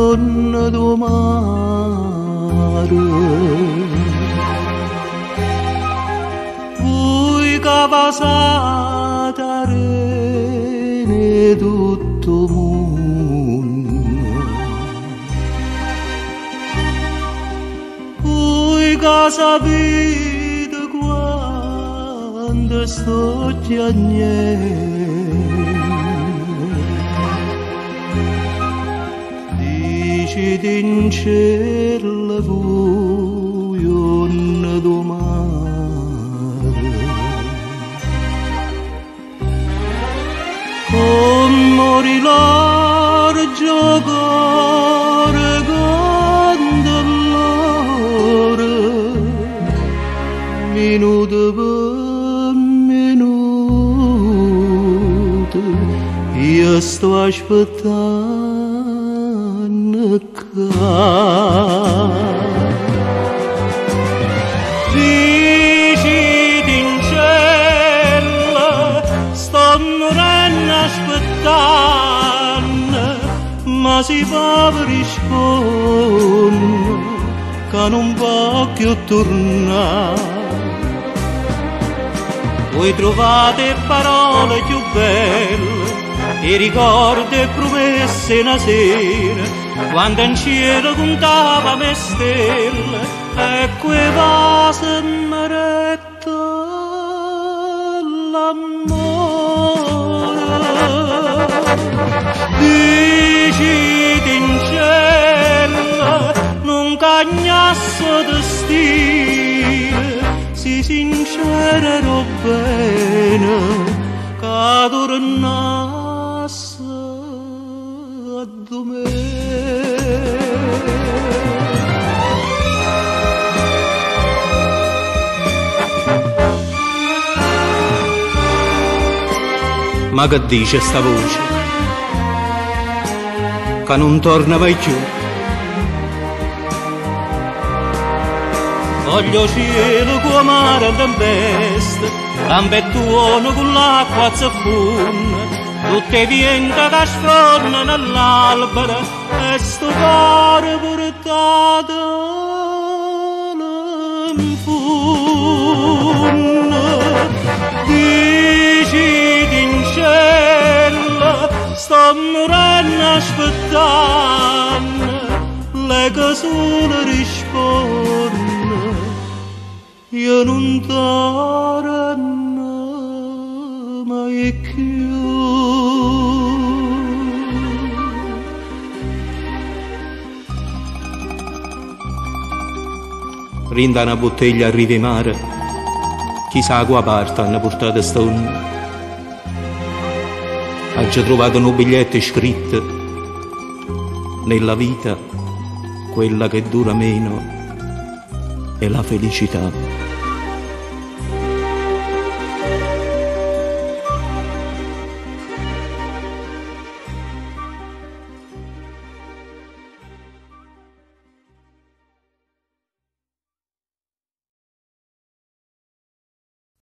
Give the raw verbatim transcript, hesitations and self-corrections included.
donna do mare. Voi che passate a rene tutto mondo, voi che sapete quando sto piangendo, dicete in cielo voi donna do mare, come rilargio cuore candellare, minuto per minuto io sto aspettando qua. Diciti in cielo sto morendo aspettando, ma si fa per rispondere che non va più tornare. Voi trovate parole più belle e ricordi e promesse una sera, quando in cielo contava me stelle e quei vasi m'eretta l'amore. Diciti in cielo non cagnasso di stile, si sincererò bene che tornasse a domenica. Ma che dice sta voce? Che non torna mai più. Voglio cielo con mare e tempeste, lampettone con l'acqua zaffunna, tutte venti che sfornano all'albero e sto cuore portato in funna. Diciti in cielo sto morendo aspettando, lei che solo risponde io non torno mai più. Rinda una bottiglia a rive mare, chissà a qua parte hanno portato st'onna. Ha già trovato un biglietto scritto: nella vita quella che dura meno è la felicità.